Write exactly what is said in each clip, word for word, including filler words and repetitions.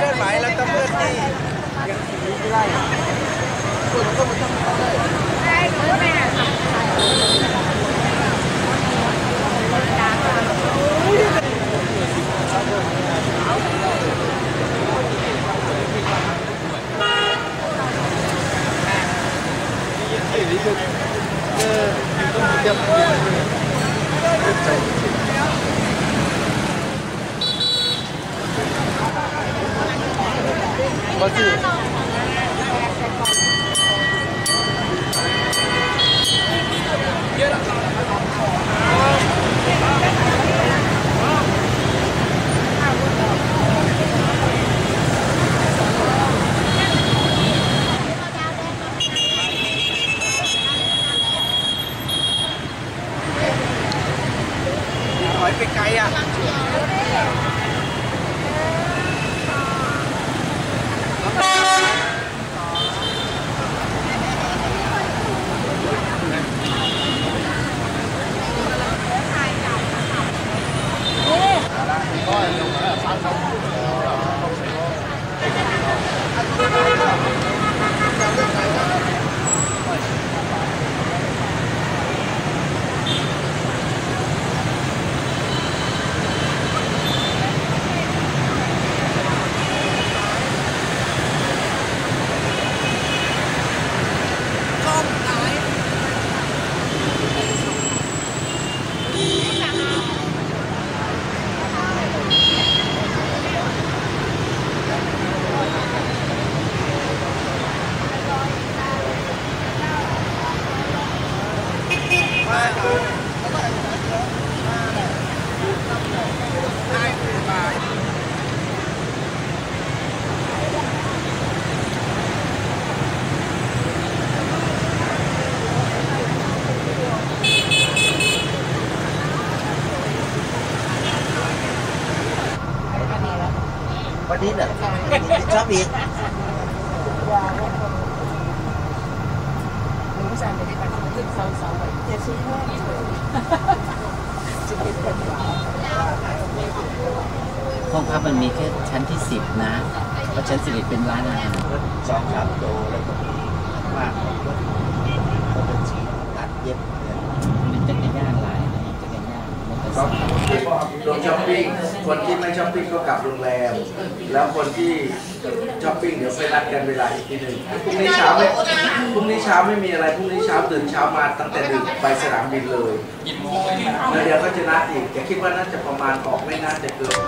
อนไหมแล้วก็เพื่อนที่ยังสีไม่ได้คนก็ไม่ต้องเอาเลยได้รู้ไหมถอยไปไกลอ่ะวันนี้เนี่ยชอบอีกห้องพักมันมีแค่ชั้นที่สิบนะเพราะชั้นสิบเอ็ดเป็นร้านอาหารสองสามโตแล้วก็มีมากก็เป็นสีตัดเย็บเป็นจักรยานหลายจักรยานโดนช้อปปิ้งคนที่ไม่ช้อปปิ้งก็กลับโรงแรมแล้วคนที่ช้อปปิ้งเดี๋ยวไปนัดกันเวลาอีกทีหนึ่งพรุ่งนี้เช้าไม่พรุ่งนี้เช้าไม่มีอะไรพรุ่งนี้เช้าตื่นเช้ามาตั้งแต่ดึกไปสนามบินเลยแล้วเดี๋ยวก็จะนัดอีกแต่คิดว่าน่าจะประมาณออกไม่น่าจะเกิน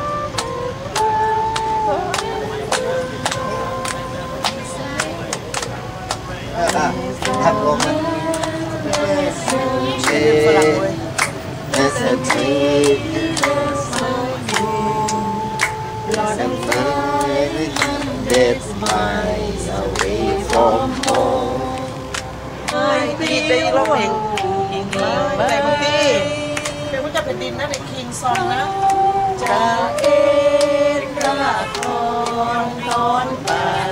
ทัดลงนะเชสเทเด็ดไม้เอาไว้ฟอมโอตีได้ร้องเพลงคิงแต่บางทีเป็นว่าจะเป็นดินนะในคิงซองนะจะเอ็ดกระทอนตอนไป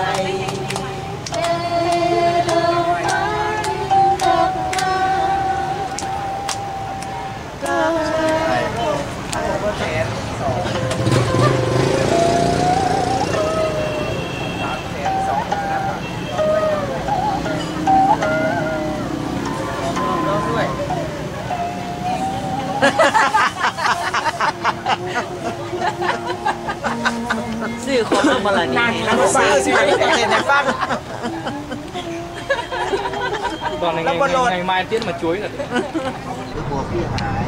ซื้อของมาละนี่แล้วก็ซื้อซื้อเห็นในฟังตอนนี้ไงไงไม้เตี้ยนมาช่วยเลยหัวพี่หาย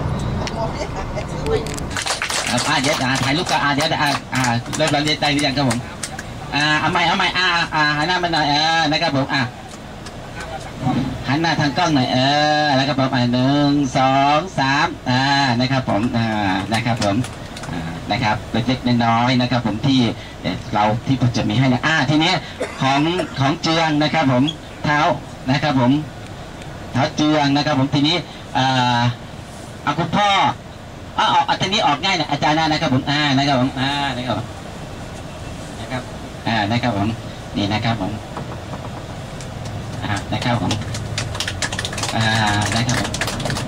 อ่าเดี๋ยวถ่ายรูปกันอ่าเดี๋ยวอ่าอ่าเริ่มเรียนใจหรือยังครับผมอ่าเอาใหม่เอาใหม่อ่าอ่าหันหน้ามาหน่อยเออนะครับผมอ่าหันหน้าทางกล้องหน่อยเออแล้วก็ประมาณหนึ่งสองสามอ่านะครับผมอ่านะครับผมอ่านะครับเล็กๆน้อยๆนะครับผมที่เราที่ผมจะมีให้นะอ่าทีนี้ของของเจืองนะครับผมเท้านะครับผมเท้าเจืองนะครับผมทีนี้อ่าเอาคุณพ่ออ๋อเอาทีนี้ออกง่ายนะอาจารย์นะครับผมอ่านะครับผมอ่านะครับนะครับอ่านะครับผมนี่นะครับผมอ่านะครับผมอ่านะครับผม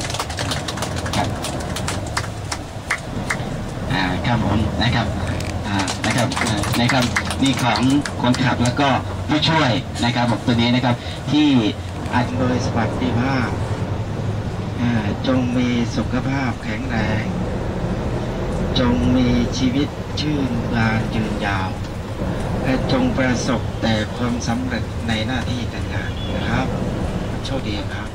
ครับอ่าครับผมนะครับอ่าอ่านะครับอ่านะครับนี่ของคนขับแล้วก็ผู้ช่วยนะครับผมตัวนี้นะครับที่อันโดยสวัสดิภาพอ่าจงมีสุขภาพแข็งแรงจงมีชีวิตชื่นบานยืนยาวและจงประสบแต่ความสำเร็จในหน้าที่การงานนะครับโชคดีครับ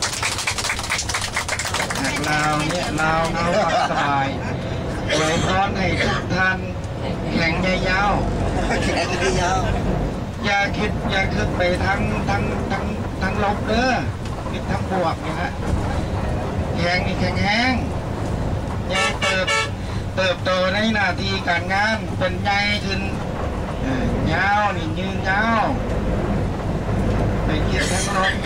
เราเนี่ยเราเราสบายไว้พร้อมให้ทุกท่านแข็งยาวแข็งยาวอย่าคิดอย่าคิดไปทั้งทั้งทั้งทั้งลบเด้อคิดทั้งบวกนะฮะแข็งนี่แข็งแห้งอย่าเติบเติบโตในหน้าที่การงานเป็นใหญ่ขึ้นยาวนี่ยืนยาวไปคิดทั้งลบ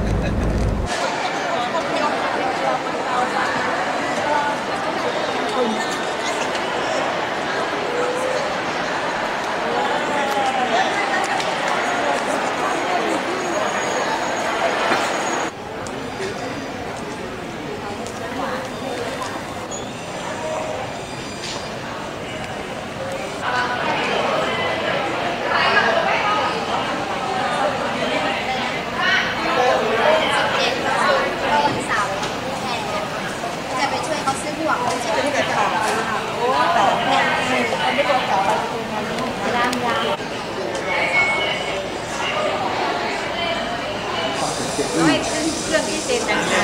เครื่องพิเศษต่างหาก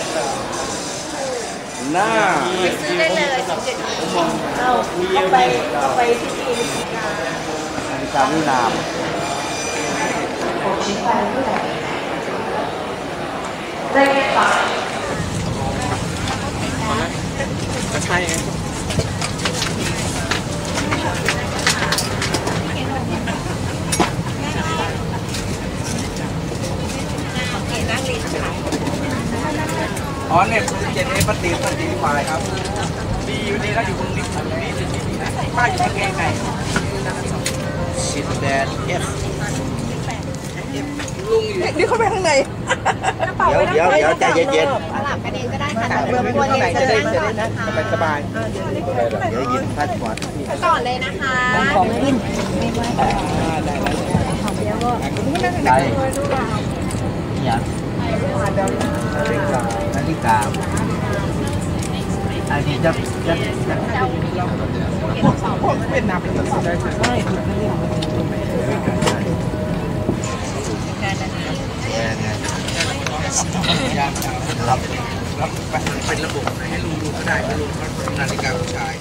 หน้าไปซื้อได้เลยสิบเจ็ดปีเราก็ไปก็ไปที่นี่นาฬิกานิ้วนางได้ไหมคะก็ใช่ไงอ๋อเนี่ยเจ็ดเอปฏิปฏิวายครับดีอยู่ดีแล้วอยู่ตรงนี้ตรงนี้เป็นที่ดีนะป้าอยู่ที่ไงสิบแปดเอฟลุงอยู่นี่เขาไปข้างในเดี๋ยวเดี๋ยวเดี๋ยวใจเย็นสลับกันเองก็ได้ค่ะแต่รบกวนเองจะนั่งก่อนนะคะๆสบายเดี๋ยวยินพัดก่อนก่อนเลยนะคะของกินใจอย่างนาฬิกาอันนี้จะจะจะเวียดนามเป็นตัวได้ใช่รับรับเป็นระบบให้ลุงดูก็ได้ให้ลุงเขาทำนาฬิกาผู้ชาย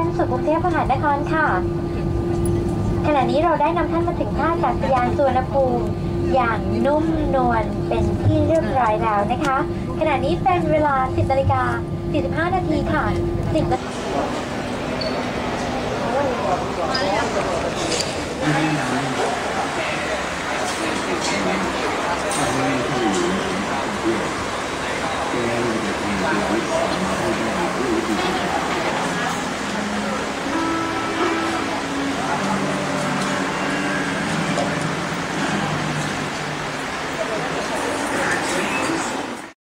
สู่กรุงเทพมหานครค่ะขณะนี้เราได้นำท่านมาถึงท่าอากาศยานสุวรรณภูมิอย่างนุ่มนวลเป็นที่เรียบร้อยแล้วนะคะขณะนี้เป็นเวลา สิบนาฬิกาสี่สิบห้านาทีค่ะสิบนาที